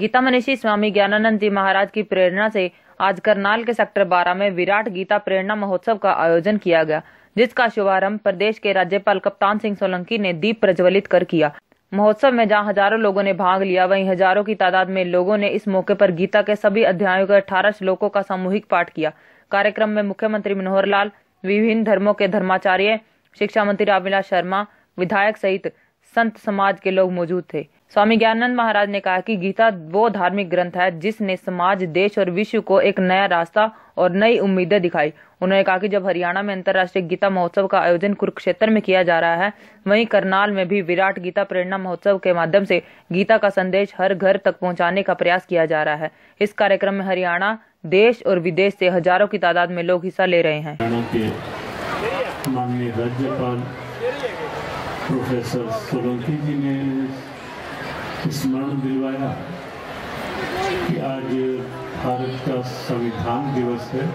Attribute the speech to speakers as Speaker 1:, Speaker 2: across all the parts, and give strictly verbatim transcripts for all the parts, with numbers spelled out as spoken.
Speaker 1: गीता मनीषी स्वामी ज्ञानानंद जी महाराज की प्रेरणा से आज करनाल के सेक्टर बारह में विराट गीता प्रेरणा महोत्सव का आयोजन किया गया, जिसका शुभारंभ प्रदेश के राज्यपाल कप्तान सिंह सोलंकी ने दीप प्रज्वलित कर किया। महोत्सव में जहां हजारों लोगों ने भाग लिया, वहीं हजारों की तादाद में लोगों ने इस मौके पर गीता के सभी अध्यायों के अठारह श्लोकों का सामूहिक पाठ किया। कार्यक्रम में मुख्यमंत्री मनोहर लाल, विभिन्न धर्मों के धर्माचार्य, शिक्षा मंत्री रामविलास शर्मा, विधायक सहित संत समाज के लोग मौजूद थे। स्वामी ज्ञानानंद महाराज ने कहा कि गीता वो धार्मिक ग्रंथ है जिसने समाज, देश और विश्व को एक नया रास्ता और नई उम्मीदें दिखाई। उन्होंने कहा कि जब हरियाणा में अंतर्राष्ट्रीय गीता महोत्सव का आयोजन कुरुक्षेत्र में किया जा रहा है, वहीं करनाल में भी विराट गीता प्रेरणा महोत्सव के माध्यम से गीता का संदेश हर घर तक पहुंचाने का प्रयास किया जा रहा है। इस कार्यक्रम में हरियाणा, देश और विदेश से हजारों की तादाद में लोग हिस्सा ले रहे हैं।
Speaker 2: माननीय राज्यपाल प्रोफेसर सोलंकी जी ने स्मरण दिलवाया कि आज भारत का संविधान दिवस है।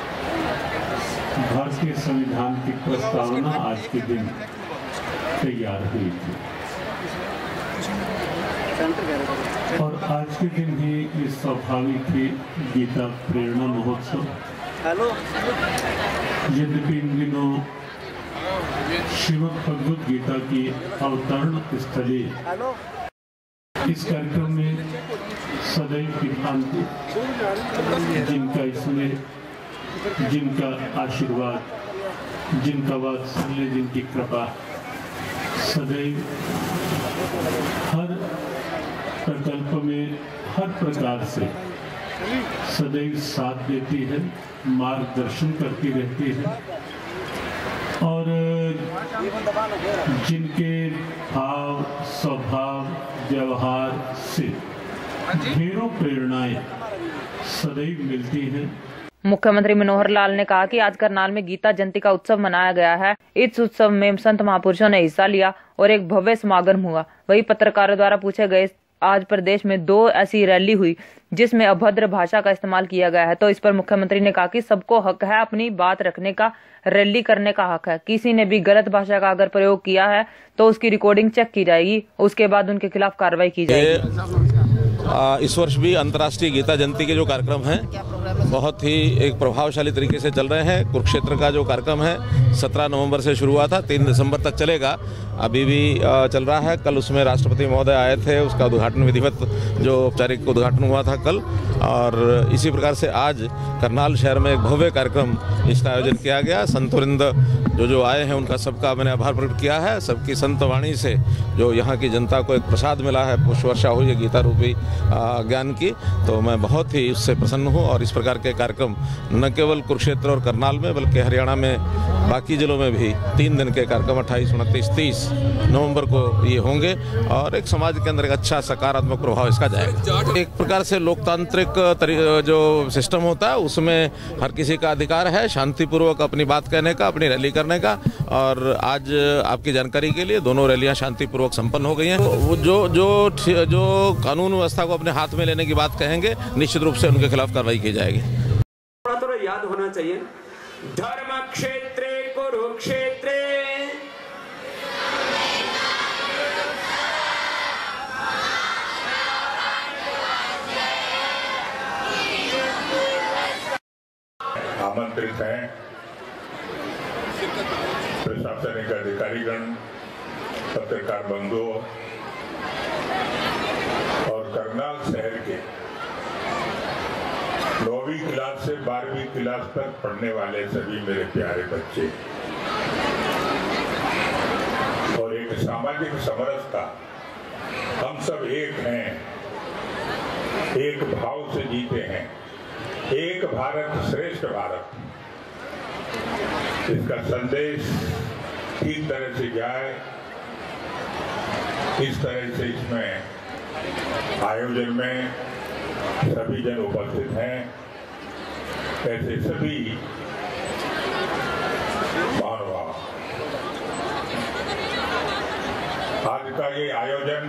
Speaker 2: भारतीय संविधान की प्रस्तावना आज के दिन तैयार हुई थी और आज के दिन ही ये स्वाभाविक ही गीता प्रेरणा महोत्सव। यद्यपि इन दिनों श्रीमद् भगवद गीता की अवतरण स्थली इस कार्यक्रम में सदैव की भांति जिनका इसमें जिनका आशीर्वाद, जिनका वात्सल्य, जिनकी कृपा सदैव हर प्रकल्प में हर प्रकार से सदैव साथ देती है, मार्गदर्शन करती रहती है और जिनके भाव, स्वभाव, व्यवहार से ढेरों प्रेरणाएं सदैव मिलती हैं।
Speaker 1: मुख्यमंत्री मनोहर लाल ने कहा कि आज करनाल में गीता जयंती का उत्सव मनाया गया है। इस उत्सव में संत महापुरुषों ने हिस्सा लिया और एक भव्य समागम हुआ। वही पत्रकारों द्वारा पूछे गए, आज प्रदेश में दो ऐसी रैली हुई जिसमें अभद्र भाषा का इस्तेमाल किया गया है, तो इस पर मुख्यमंत्री ने कहा कि सबको हक है अपनी बात रखने का, रैली करने का हक है। किसी ने भी गलत भाषा का अगर प्रयोग किया है तो उसकी रिकॉर्डिंग चेक की जाएगी, उसके बाद उनके खिलाफ कार्रवाई की जाएगी।
Speaker 3: इस वर्ष भी अंतर्राष्ट्रीय गीता जयंती के जो कार्यक्रम हैं बहुत ही एक प्रभावशाली तरीके से चल रहे हैं। कुरुक्षेत्र का जो कार्यक्रम है सत्रह नवंबर से शुरू हुआ था, तीन दिसंबर तक चलेगा, अभी भी चल रहा है। कल उसमें राष्ट्रपति महोदय आए थे, उसका उद्घाटन विधिवत जो औपचारिक उद्घाटन हुआ था कल। और इसी प्रकार से आज करनाल शहर में एक भव्य कार्यक्रम इसका आयोजन किया गया। संतवृंद जो जो आए हैं उनका सबका मैंने आभार प्रकट किया है। सबकी संत वाणी से जो यहाँ की जनता को एक प्रसाद मिला है, पुष्प वर्षा हुई है गीता रूपी ज्ञान की, तो मैं बहुत ही उससे प्रसन्न हूँ। और इस प्रकार के कार्यक्रम न केवल कुरुक्षेत्र और करनाल में बल्कि हरियाणा में बाकी जिलों में भी तीन दिन के कार्यक्रम अट्ठाईस, उनतीस, तीस नवंबर को ये होंगे और एक समाज के अंदर एक अच्छा सकारात्मक प्रभाव इसका जाएगा। एक प्रकार से लोकतांत्रिक जो सिस्टम होता है उसमें हर किसी का अधिकार है शांतिपूर्वक अपनी बात कहने का, अपनी रैली करने का। और आज आपकी जानकारी के लिए दोनों रैलियां शांतिपूर्वक संपन्न हो गई हैं। वो जो जो जो कानून व्यवस्था को अपने हाथ में लेने की बात कहेंगे, निश्चित रूप से उनके खिलाफ कार्रवाई की जाएगी।
Speaker 4: थोड़ा थोड़ा याद होना चाहिए, धर्म क्षेत्रे कुरुक्षेत्रे
Speaker 5: आमंत्रित हैं प्रशासनिक अधिकारीगण, पत्रकार बंधुओं और करनाल शहर के नौवीं क्लास से बारहवीं क्लास तक पढ़ने वाले सभी मेरे प्यारे बच्चे। और एक सामाजिक समरसता, हम सब एक हैं, एक भाव से जीते हैं, एक भारत श्रेष्ठ भारत, इसका संदेश किस तरह से जाए, इस तरह से इसमें आयोजन में सभी जन उपस्थित हैं। ऐसे सभी महानुभाव आज का ये आयोजन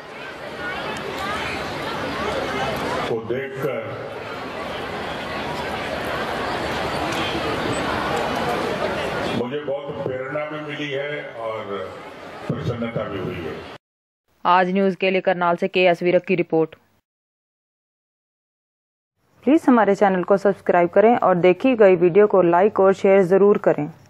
Speaker 5: को देखकर मुझे बहुत प्रेरणा भी मिली है और प्रसन्नता भी हुई है।
Speaker 1: आज न्यूज के लिए करनाल से के एस वीरक की रिपोर्ट। प्लीज़ हमारे चैनल को सब्सक्राइब करें और देखी गई वीडियो को लाइक और शेयर ज़रूर करें।